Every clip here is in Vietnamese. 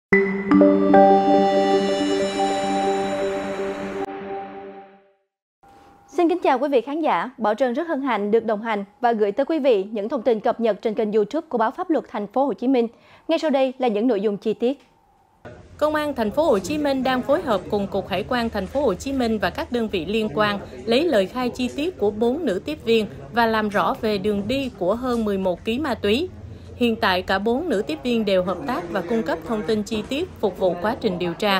Xin kính chào quý vị khán giả, Bảo Trân rất hân hạnh được đồng hành và gửi tới quý vị những thông tin cập nhật trên kênh YouTube của báo Pháp luật Thành phố Hồ Chí Minh. Ngay sau đây là những nội dung chi tiết. Công an Thành phố Hồ Chí Minh đang phối hợp cùng Cục Hải quan Thành phố Hồ Chí Minh và các đơn vị liên quan lấy lời khai chi tiết của 4 nữ tiếp viên và làm rõ về đường đi của hơn 11 kg ma túy. Hiện tại cả 4 nữ tiếp viên đều hợp tác và cung cấp thông tin chi tiết phục vụ quá trình điều tra.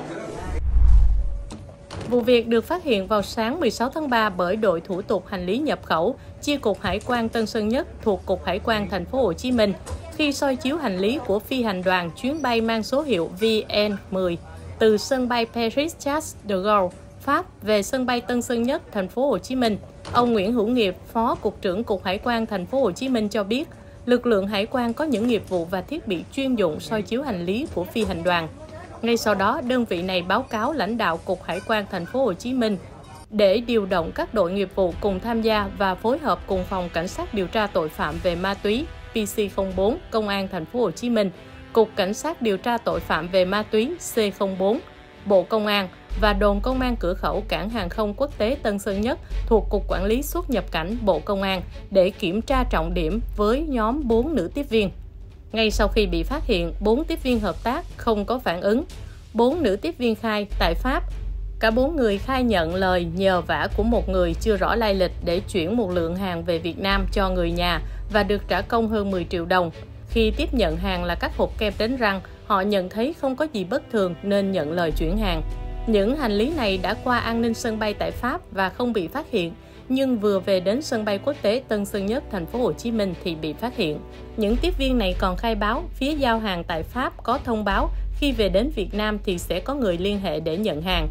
Vụ việc được phát hiện vào sáng 16 tháng 3 bởi đội thủ tục hành lý nhập khẩu, Chi cục Hải quan Tân Sơn Nhất thuộc Cục Hải quan Thành phố Hồ Chí Minh khi soi chiếu hành lý của phi hành đoàn chuyến bay mang số hiệu VN10 từ sân bay Paris Charles de Gaulle, Pháp về sân bay Tân Sơn Nhất, Thành phố Hồ Chí Minh. Ông Nguyễn Hữu Nghiệp, Phó Cục trưởng Cục Hải quan Thành phố Hồ Chí Minh cho biết, lực lượng hải quan có những nghiệp vụ và thiết bị chuyên dụng soi chiếu hành lý của phi hành đoàn. Ngay sau đó, đơn vị này báo cáo lãnh đạo Cục Hải quan Thành phố Hồ Chí Minh để điều động các đội nghiệp vụ cùng tham gia và phối hợp cùng Phòng Cảnh sát điều tra tội phạm về ma túy PC04 Công an Thành phố Hồ Chí Minh, Cục Cảnh sát điều tra tội phạm về ma túy C04, Bộ Công an và đồn công an cửa khẩu cảng hàng không quốc tế Tân Sơn Nhất thuộc Cục Quản lý xuất nhập cảnh Bộ Công an để kiểm tra trọng điểm với nhóm 4 nữ tiếp viên. Ngay sau khi bị phát hiện, 4 tiếp viên hợp tác không có phản ứng. 4 nữ tiếp viên khai tại Pháp, cả 4 người khai nhận lời nhờ vả của một người chưa rõ lai lịch để chuyển một lượng hàng về Việt Nam cho người nhà và được trả công hơn 10 triệu đồng. Khi tiếp nhận hàng là các hộp kem đánh răng, họ nhận thấy không có gì bất thường nên nhận lời chuyển hàng. Những hành lý này đã qua an ninh sân bay tại Pháp và không bị phát hiện, nhưng vừa về đến sân bay quốc tế Tân Sơn Nhất, Thành phố Hồ Chí Minh thì bị phát hiện. Những tiếp viên này còn khai báo phía giao hàng tại Pháp có thông báo khi về đến Việt Nam thì sẽ có người liên hệ để nhận hàng.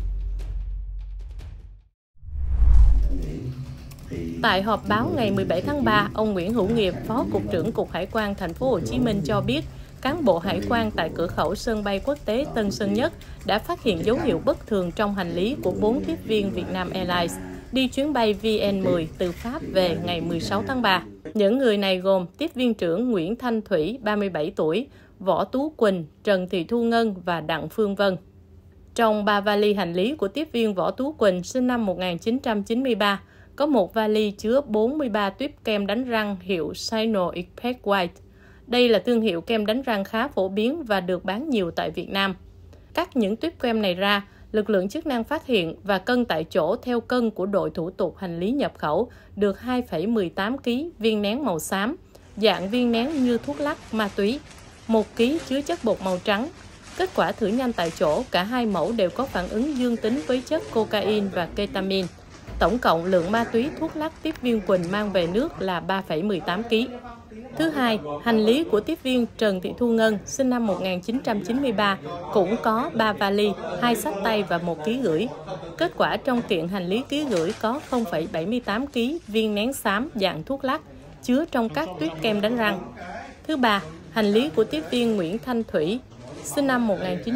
Tại họp báo ngày 17 tháng 3, ông Nguyễn Hữu Nghiệp, Phó Cục trưởng Cục Hải quan Thành phố Hồ Chí Minh cho biết, cán bộ hải quan tại cửa khẩu sân bay quốc tế Tân Sơn Nhất đã phát hiện dấu hiệu bất thường trong hành lý của 4 tiếp viên Vietnam Airlines đi chuyến bay VN10 từ Pháp về ngày 16 tháng 3. Những người này gồm tiếp viên trưởng Nguyễn Thanh Thủy, 37 tuổi, Võ Tú Quỳnh, Trần Thị Thu Ngân và Đặng Phương Vân. Trong 3 vali hành lý của tiếp viên Võ Tú Quỳnh sinh năm 1993, có một vali chứa 43 tuyếp kem đánh răng hiệu Sino Impact White. Đây là thương hiệu kem đánh răng khá phổ biến và được bán nhiều tại Việt Nam. Cắt những tuyếp kem này ra, lực lượng chức năng phát hiện và cân tại chỗ theo cân của đội thủ tục hành lý nhập khẩu được 2,18 kg viên nén màu xám, dạng viên nén như thuốc lắc, ma túy, 1 kg chứa chất bột màu trắng. Kết quả thử nhanh tại chỗ, cả hai mẫu đều có phản ứng dương tính với chất cocaine và ketamine. Tổng cộng lượng ma túy thuốc lắc tiếp viên Quỳnh mang về nước là 3,18 kg. Thứ hai, hành lý của tiếp viên Trần Thị Thu Ngân, sinh năm 1993, cũng có 3 vali, 2 xách tay và 1 kg rưỡi. Kết quả trong kiện hành lý ký gửi có 0,78 kg viên nén xám dạng thuốc lắc, chứa trong các tuyết kem đánh răng. Thứ ba, hành lý của tiếp viên Nguyễn Thanh Thủy, sinh năm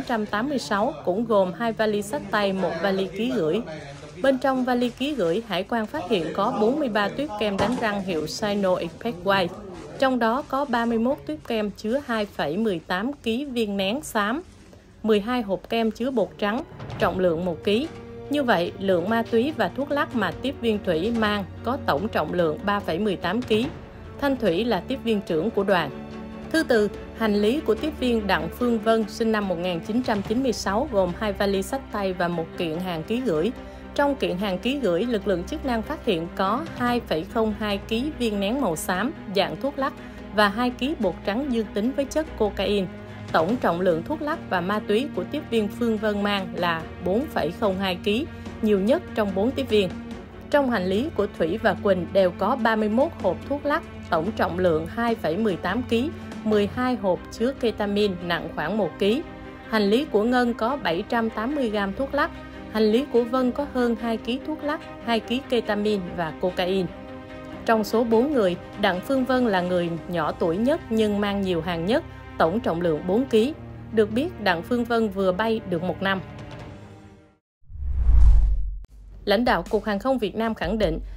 1986, cũng gồm 2 vali xách tay, 1 vali ký gửi. Bên trong vali ký gửi, hải quan phát hiện có 43 tuyếp kem đánh răng hiệu Sino Impact White. Trong đó có 31 tuyếp kem chứa 2,18 kg viên nén xám, 12 hộp kem chứa bột trắng, trọng lượng 1 kg. Như vậy, lượng ma túy và thuốc lắc mà tiếp viên Thủy mang có tổng trọng lượng 3,18 kg. Thanh Thủy là tiếp viên trưởng của đoàn. Thứ tư, hành lý của tiếp viên Đặng Phương Vân, sinh năm 1996, gồm 2 vali xách tay và 1 kiện hàng ký gửi. Trong kiện hàng ký gửi, lực lượng chức năng phát hiện có 2,02 kg viên nén màu xám, dạng thuốc lắc và 2 kg bột trắng dương tính với chất cocaine. Tổng trọng lượng thuốc lắc và ma túy của tiếp viên Phương Vân mang là 4,02 kg, nhiều nhất trong 4 tiếp viên. Trong hành lý của Thủy và Quỳnh đều có 31 hộp thuốc lắc, tổng trọng lượng 2,18 kg, 12 hộp chứa ketamine nặng khoảng 1 kg. Hành lý của Ngân có 780 g thuốc lắc. Hành lý của Vân có hơn 2 kg thuốc lắc, 2 kg ketamine và cocaine. Trong số 4 người, Đặng Phương Vân là người nhỏ tuổi nhất nhưng mang nhiều hàng nhất, tổng trọng lượng 4 kg. Được biết, Đặng Phương Vân vừa bay được 1 năm. Lãnh đạo Cục Hàng không Việt Nam khẳng định,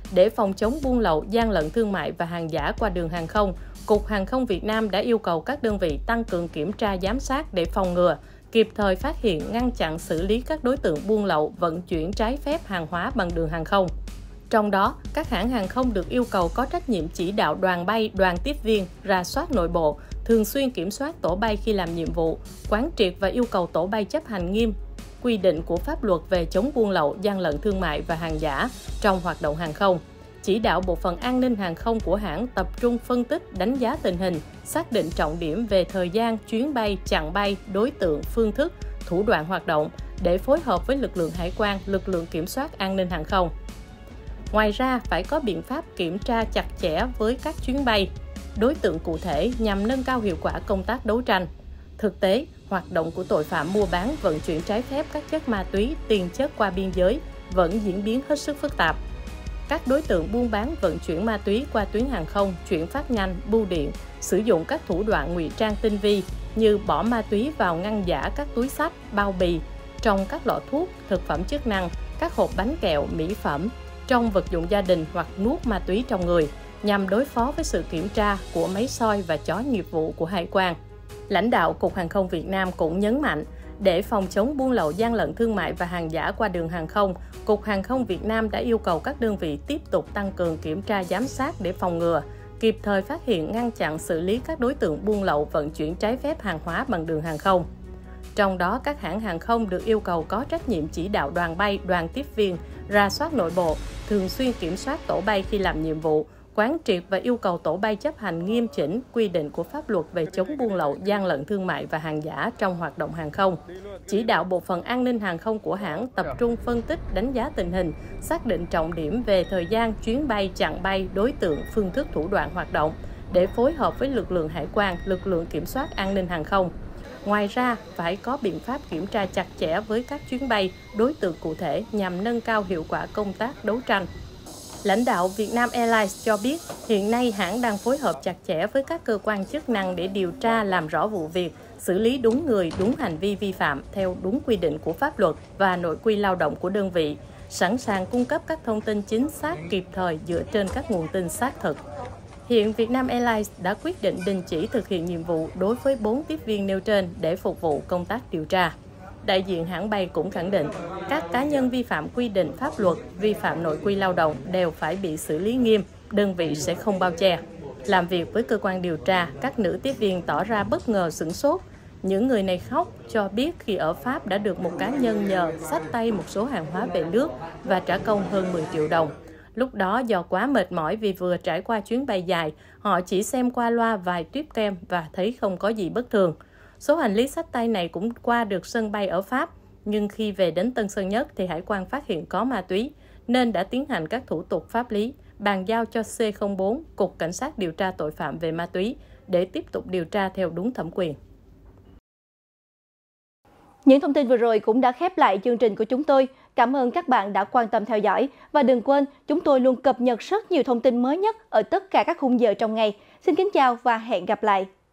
Để phòng chống buôn lậu, gian lận thương mại và hàng giả qua đường hàng không, Cục Hàng không Việt Nam đã yêu cầu các đơn vị tăng cường kiểm tra giám sát để phòng ngừa, kịp thời phát hiện, ngăn chặn, xử lý các đối tượng buôn lậu, vận chuyển trái phép hàng hóa bằng đường hàng không. Trong đó, các hãng hàng không được yêu cầu có trách nhiệm chỉ đạo đoàn bay, đoàn tiếp viên, rà soát nội bộ, thường xuyên kiểm soát tổ bay khi làm nhiệm vụ, quán triệt và yêu cầu tổ bay chấp hành nghiêm quy định của pháp luật về chống buôn lậu, gian lận thương mại và hàng giả trong hoạt động hàng không. Chỉ đạo bộ phận an ninh hàng không của hãng tập trung phân tích, đánh giá tình hình, xác định trọng điểm về thời gian, chuyến bay, chặng bay, đối tượng, phương thức, thủ đoạn hoạt động để phối hợp với lực lượng hải quan, lực lượng kiểm soát an ninh hàng không. Ngoài ra, phải có biện pháp kiểm tra chặt chẽ với các chuyến bay, đối tượng cụ thể nhằm nâng cao hiệu quả công tác đấu tranh. Thực tế, hoạt động của tội phạm mua bán, vận chuyển trái phép các chất ma túy, tiền chất qua biên giới vẫn diễn biến hết sức phức tạp. Các đối tượng buôn bán, vận chuyển ma túy qua tuyến hàng không, chuyển phát nhanh, bưu điện, sử dụng các thủ đoạn ngụy trang tinh vi như bỏ ma túy vào ngăn giả các túi xách, bao bì, trong các lọ thuốc, thực phẩm chức năng, các hộp bánh kẹo, mỹ phẩm, trong vật dụng gia đình hoặc nuốt ma túy trong người, nhằm đối phó với sự kiểm tra của máy soi và chó nghiệp vụ của Hải quan. Lãnh đạo Cục Hàng không Việt Nam cũng nhấn mạnh, để phòng chống buôn lậu, gian lận thương mại và hàng giả qua đường hàng không, Cục Hàng không Việt Nam đã yêu cầu các đơn vị tiếp tục tăng cường kiểm tra giám sát để phòng ngừa, kịp thời phát hiện, ngăn chặn, xử lý các đối tượng buôn lậu, vận chuyển trái phép hàng hóa bằng đường hàng không. Trong đó, các hãng hàng không được yêu cầu có trách nhiệm chỉ đạo đoàn bay, đoàn tiếp viên, rà soát nội bộ, thường xuyên kiểm soát tổ bay khi làm nhiệm vụ, quán triệt và yêu cầu tổ bay chấp hành nghiêm chỉnh quy định của pháp luật về chống buôn lậu, gian lận thương mại và hàng giả trong hoạt động hàng không. Chỉ đạo bộ phận an ninh hàng không của hãng tập trung phân tích, đánh giá tình hình, xác định trọng điểm về thời gian, chuyến bay, chặng bay, đối tượng, phương thức, thủ đoạn hoạt động để phối hợp với lực lượng hải quan, lực lượng kiểm soát an ninh hàng không. Ngoài ra, phải có biện pháp kiểm tra chặt chẽ với các chuyến bay, đối tượng cụ thể nhằm nâng cao hiệu quả công tác đấu tranh. Lãnh đạo Vietnam Airlines cho biết, hiện nay hãng đang phối hợp chặt chẽ với các cơ quan chức năng để điều tra làm rõ vụ việc, xử lý đúng người, đúng hành vi vi phạm theo đúng quy định của pháp luật và nội quy lao động của đơn vị, sẵn sàng cung cấp các thông tin chính xác, kịp thời dựa trên các nguồn tin xác thực. Hiện Vietnam Airlines đã quyết định đình chỉ thực hiện nhiệm vụ đối với 4 tiếp viên nêu trên để phục vụ công tác điều tra. Đại diện hãng bay cũng khẳng định, các cá nhân vi phạm quy định pháp luật, vi phạm nội quy lao động đều phải bị xử lý nghiêm, đơn vị sẽ không bao che. Làm việc với cơ quan điều tra, các nữ tiếp viên tỏ ra bất ngờ sửng sốt. Những người này khóc, cho biết khi ở Pháp đã được một cá nhân nhờ xách tay một số hàng hóa về nước và trả công hơn 10 triệu đồng. Lúc đó do quá mệt mỏi vì vừa trải qua chuyến bay dài, họ chỉ xem qua loa vài tuyếp kem và thấy không có gì bất thường. Số hành lý xách tay này cũng qua được sân bay ở Pháp, nhưng khi về đến Tân Sơn Nhất thì hải quan phát hiện có ma túy, nên đã tiến hành các thủ tục pháp lý, bàn giao cho C04, Cục Cảnh sát điều tra tội phạm về ma túy, để tiếp tục điều tra theo đúng thẩm quyền. Những thông tin vừa rồi cũng đã khép lại chương trình của chúng tôi. Cảm ơn các bạn đã quan tâm theo dõi. Và đừng quên, chúng tôi luôn cập nhật rất nhiều thông tin mới nhất ở tất cả các khung giờ trong ngày. Xin kính chào và hẹn gặp lại!